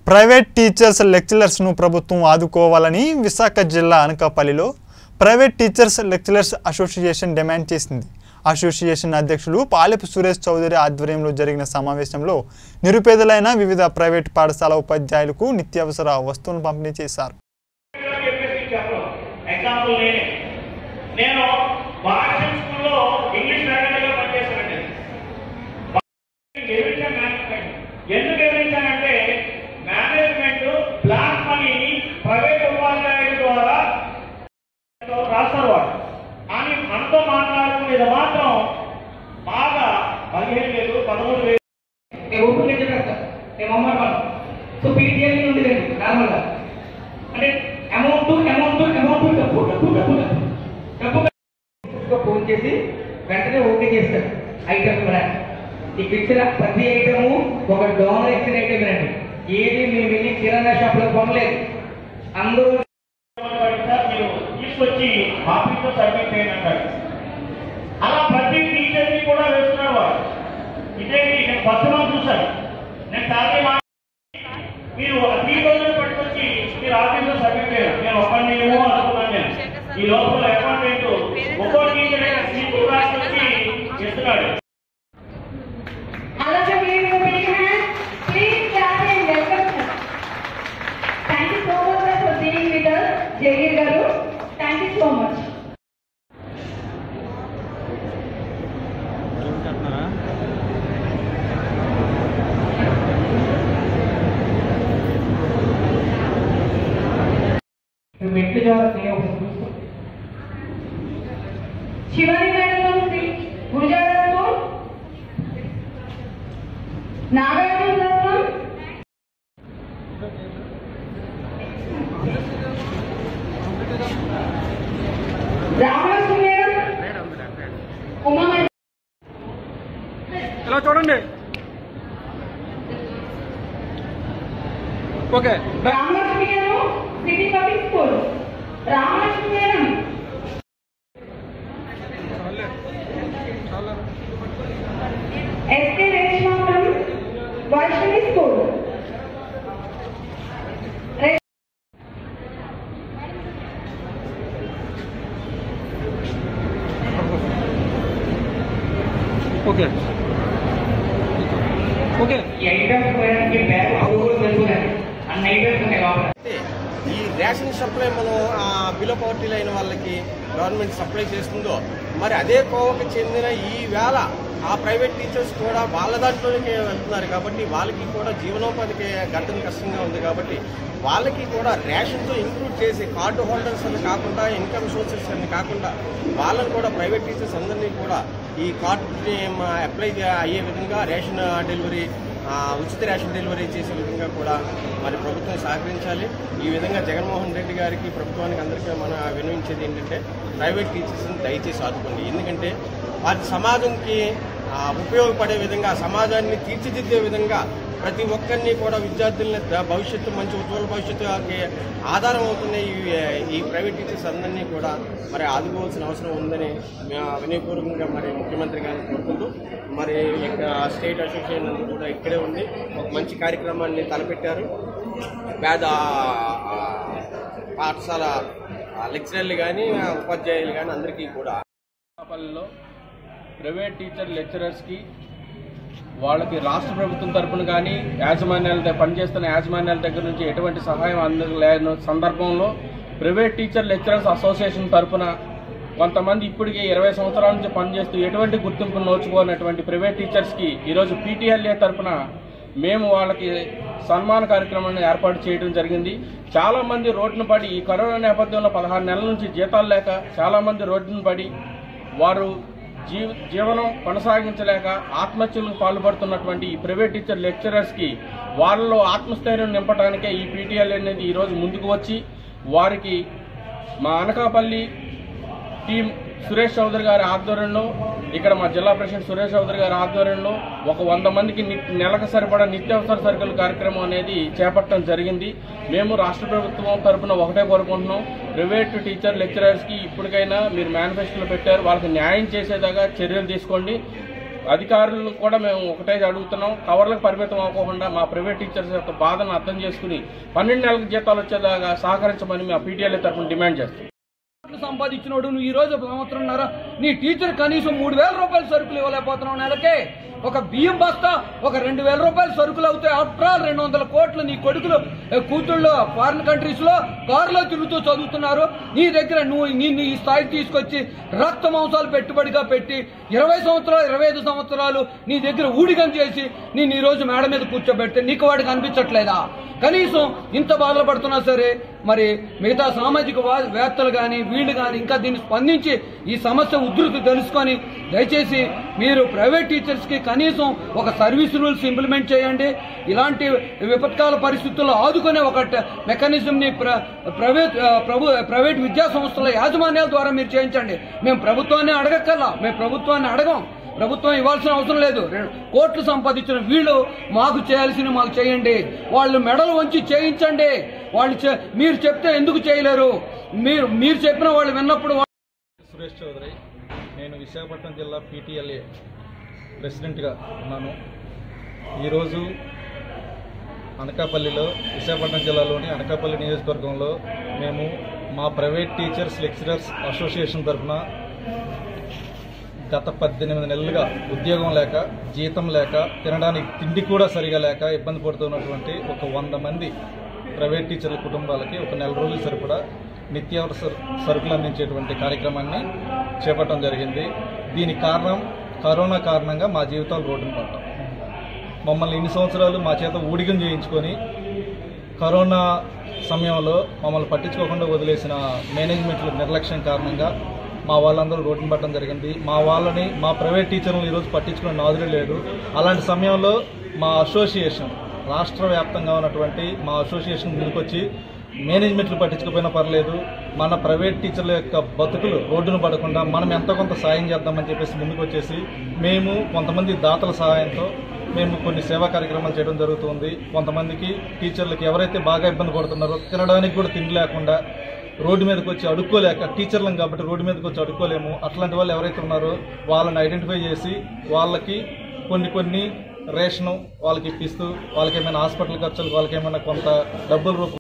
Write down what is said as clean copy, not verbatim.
Private teachers లెక్చరర్స్ను ప్రభుత్వం ఆదుకోవాలని విశాఖ జిల్లా అనకాపల్లిలో private teachers lecturers association demand చేసింది. అసోసియేషన్ అధ్యక్షులు పాలెపు సురేష్ చౌదరి ఆధ్వర్యంలో జరిగిన సమావేశంలో నిరుపేదలైన వివిధ ప్రైవేట్ పాఠశాల ఉపాధ్యాయులకు నిత్యావసర వస్తువులను పంపిణీ చేశారు. ప్రైవేట్ ఉపాధ్యాయుల ద్వారా రాస్తారు కానీ మనతో మాట్లాడుకునేది మాత్రం బాగా 15,000 13,000 ఓపెన్ చేస్తారు. సో పీటీఎల్ ఉండేది నార్మల్గా అంటే అమౌంట్ ఫోన్ చేసి వెంటనే ఓకే చేస్తారు. ఐటమ్ ఇక్కడ ఇచ్చిన ప్రతి ఐటము ఒక డోనర్ ఇచ్చిన ఐటమ్ అండి. ఏది మేము వెళ్ళి కిరాణా షాప్ లో కొనలేదు. అందరూ మీరు తీసుకొచ్చి ఆఫీస్లో సబ్మిట్ చేయండి అంటారు. అలా ప్రతి టీచర్ని కూడా వేస్తున్నారు వారు. ఇదే నేను బస్సులో చూశాను. నేను చాలా మీరు 3,000 పట్టుకొచ్చి మీరు ఆఫీస్లో సబ్మిట్ చేయాలి. నేను ఒక్కడిని ఏమో అనుకున్నాను. నేను ఈ లోపల అపాయింట్మెంట్ ఒక్కో టీచర్ అయినా సీట్లు రాసుకొచ్చి ఇస్తున్నాడు. Jagir garu, thank you so much. Shivani madam, Gurujara, Nagarjuna. ఇలా చూడండి. ఓకే రామలక్ష్మి గారు city public school Ramalakshmi garu SK Reshmapuram Vaishnavi school okay okay ఈ రేషన్ సప్లై మనం బిలో పవర్టీ లైన్ వాళ్ళకి గవర్నమెంట్ సప్లై చేస్తుందో మరి అదే కోవకు చెందిన ఈ వేళ ఆ ప్రైవేట్ టీచర్స్ కూడా వాళ్ళ దాంట్లోనే వెళ్తున్నారు కాబట్టి వాళ్ళకి కూడా జీవనోపాధికి గంటం కష్టంగా ఉంది కాబట్టి వాళ్ళకి కూడా రేషన్తో ఇంక్లూడ్ చేసి కార్డు హోల్డర్స్ అని కాకుండా ఇన్కమ్ సోర్సెస్ అని కాకుండా వాళ్ళని కూడా ప్రైవేట్ టీచర్స్ అందరినీ కూడా ఈ కార్డుని అప్లై అయ్యే విధంగా రేషన్ డెలివరీ ఉచిత రేషన్ డెలివరీ చేసే విధంగా కూడా మరి ప్రభుత్వం సహకరించాలి. ఈ విధంగా జగన్మోహన్ రెడ్డి గారికి ప్రభుత్వానికి అందరికీ మనం విన్నవించేది ఏంటంటే ప్రైవేట్ టీచర్స్ని దయచేసి ఆదుకోండి. ఎందుకంటే వారి సమాజంకి ఉపయోగపడే విధంగా సమాజాన్ని తీర్చిదిద్దే విధంగా ప్రతి ఒక్కరిని కూడా విద్యార్థులని భవిష్యత్తు మంచి ఉజ్వల భవిష్యత్తుకి ఆధారం అవుతున్న ఈ ప్రైవేట్ టీచర్స్ అందరినీ కూడా మరి ఆదుకోవాల్సిన అవసరం ఉందని వినయపూర్వకంగా మరి ముఖ్యమంత్రి గారిని కోరుకుంటూ మరి స్టేట్ అసోసియేషన్ కూడా ఇక్కడే ఉంది. ఒక మంచి కార్యక్రమాన్ని తలపెట్టారు. పేద పాఠశాల లెక్చరర్లు కానీ ఉపాధ్యాయులు కానీ అందరికీ కూడా ప్రైవేట్ టీచర్ లెక్చరర్స్కి వాళ్ళకి రాష్ట్ర ప్రభుత్వం తరఫున కానీ యాజమాన్యాల పనిచేస్తున్న యాజమాన్యాల దగ్గర నుంచి ఎటువంటి సహాయం అందలేని సందర్భంలో ప్రైవేట్ టీచర్ లెక్చరర్స్ అసోసియేషన్ తరఫున కొంతమంది ఇప్పటికే 20 సంవత్సరాల నుంచి పనిచేస్తూ ఎటువంటి గుర్తింపు నోచుకోనటువంటి ప్రైవేట్ టీచర్స్కి ఈరోజు పీటీఎల్ఏ తరఫున మేము వాళ్ళకి సన్మాన కార్యక్రమాన్ని ఏర్పాటు చేయడం జరిగింది. చాలామంది రోడ్డును పడి ఈ కరోనా నేపథ్యంలో 16 నెలల నుంచి జీతాలు లేక చాలామంది రోడ్డును పడి వారు జీవనం కొనసాగించలేక ఆత్మహత్యలకు పాల్పడుతున్నటువంటి ఈ ప్రైవేట్ టీచర్ లెక్చరర్స్కి వాళ్ళలో ఆత్మస్థైర్యం నింపడానికే ఈ పీటీఎల్ అనేది ఈరోజు ముందుకు వచ్చి వారికి మా అనకాపల్లి టీం సురేష్ చౌదరి గారి ఆధ్వర్యంలో ఇక్కడ మా జిల్లా ప్రెసిడెంట్ సురేష్ చౌదరి గారి ఆధ్వర్యంలో ఒక 100 మందికి నెలకు సరిపడా నిత్యావసర సరుకుల కార్యక్రమం అనేది చేపట్టడం జరిగింది. మేము రాష్ట్ర ప్రభుత్వం తరఫున ఒకటే కోరుకుంటున్నాం, ప్రైవేట్ టీచర్ లెక్చరర్స్కి ఇప్పటికైనా మీరు మేనిఫెస్టోలో పెట్టారు, వాళ్ళకి న్యాయం చేసేదాకా చర్యలు తీసుకోండి. అధికారులు కూడా మేము ఒకటే అడుగుతున్నాం, కవర్లకు పరిమితం అవ్వకుండా మా ప్రైవేట్ టీచర్స్ యొక్క బాధను అర్థం చేసుకుని 12 నెలలకు జీతాలు వచ్చేలాగా సహకరించమని మా పీటీఎల్ తరఫున డిమాండ్ చేస్తాం. సంపాదించినోడు నువ్వు ఈ రోజు సంవత్సరంన్నర నీ టీచర్ కనీసం 3,000 రూపాయల సరుకులు ఇవ్వలేకపోతున్నావు. నెలకే ఒక బియ్యం బస్తా ఒక 2,000 రూపాయల సరుకులు అవుతాయి. ఆఫ్టర్ ఆల్ 200 కోట్లు నీ కొడుకులు కూతుళ్ళు ఫారిన్ కంట్రీస్ లో కారులో తిరుగుతూ చదువుతున్నారు. నీ దగ్గర నువ్వు నిన్ను ఈ స్థాయికి తీసుకొచ్చి రక్త మాంసాలు పెట్టుబడిగా పెట్టి 20 సంవత్సరాలు 25 సంవత్సరాలు నీ దగ్గర ఊడిగం చేసి నేను ఈ రోజు మేడ మీద కూర్చోబెడితే నీకు వాడికి అనిపించట్లేదా? కనీసం ఇంత బాధలు పడుతున్నా సరే మరి మిగతా సామాజిక వేత్తలు కానీ వీళ్ళు కానీ ఇంకా దీన్ని స్పందించి ఈ సమస్య ఉధృతి తెలుసుకొని దయచేసి మీరు ప్రైవేట్ టీచర్స్ కి కనీసం ఒక సర్వీస్ రూల్స్ ఇంప్లిమెంట్ చేయండి. ఇలాంటి విపత్కాల పరిస్థితుల్లో ఆదుకునే ఒక మెకానిజం ని ప్రైవేట్ విద్యా సంస్థల యాజమాన్యాల ద్వారా మీరు చేయించండి. మేము ప్రభుత్వాన్ని అడగక్కర్లా, మేము ప్రభుత్వాన్ని అడగం. ప్రభుత్వం ఇవ్వాల్సిన అవసరం లేదు. 2 కోట్లు సంపాదించిన వీళ్ళు మాకు చేయాల్సిన మాకు చేయండి. వాళ్ళు మెడలు వంచి చేయించండి. వాళ్ళు మీరు చెప్తే ఎందుకు చేయలేరు? మీరు చెప్పిన వాళ్ళు విన్నప్పుడు. సురేష్ చౌదరి, నేను విశాఖపట్నం జిల్లా పీటీఎల్ఏ ప్రెసిడెంట్గా ఉన్నాను. ఈరోజు అనకాపల్లిలో విశాఖపట్నం జిల్లాలోని అనకాపల్లి నియోజకవర్గంలో మేము మా ప్రైవేట్ టీచర్స్ లెక్చరర్స్ అసోసియేషన్ తరఫున గత 18 నెలలుగా ఉద్యోగం లేక, జీతం లేక, తినడానికి తిండి కూడా సరిగా లేక ఇబ్బంది పడుతున్నటువంటి ఒక 100 మంది ప్రైవేట్ టీచర్ల కుటుంబాలకి ఒక 4 రోజుల సరిపడా నిత్యావసర సరుకులు అందించేటువంటి కార్యక్రమాన్ని చేపట్టడం జరిగింది. దీనికి కారణం కరోనా కారణంగా మా జీవితాలు రోడ్డున పడ్డాం. మమ్మల్ని ఇన్ని సంవత్సరాలు మా చేత ఊడిగం చేయించుకొని కరోనా సమయంలో మమ్మల్ని పట్టించుకోకుండా వదిలేసిన మేనేజ్మెంట్ల నిర్లక్ష్యం కారణంగా మా వాళ్ళందరూ రోడ్డున పడడం జరిగింది. మా ప్రైవేట్ టీచర్లను ఈరోజు పట్టించుకునే నాదుడే లేదు. అలాంటి సమయంలో మా అసోసియేషన్ రాష్ట్ర వ్యాప్తంగా ఉన్నటువంటి మా అసోసియేషన్ ముందుకొచ్చి మేనేజ్మెంట్లు పట్టించుకోకపోయినా పర్లేదు, మన ప్రైవేట్ టీచర్ల యొక్క బతుకులు రోడ్డున పడకుండా మనం ఎంతో కొంత సాయం చేద్దామని చెప్పేసి ముందుకు వచ్చేసి మేము కొంతమంది దాతల సహాయంతో మేము కొన్ని సేవా కార్యక్రమాలు చేయడం జరుగుతుంది. కొంతమందికి టీచర్లకి ఎవరైతే బాగా ఇబ్బంది పడుతున్నారో, తినడానికి కూడా తిండి లేకుండా రోడ్డు మీదకి వచ్చి అడుక్కోలేక, టీచర్లం కాబట్టి రోడ్డు మీదకి వచ్చి అడుక్కోలేము, అట్లాంటి వాళ్ళు ఎవరైతే ఉన్నారో వాళ్ళని ఐడెంటిఫై చేసి వాళ్ళకి కొన్ని రేషను వాళ్ళకి ఇప్పిస్తూ, వాళ్ళకి ఏమైనా హాస్పిటల్ ఖర్చులు, వాళ్ళకి ఏమైనా కొంత డబ్బుల రూపంలో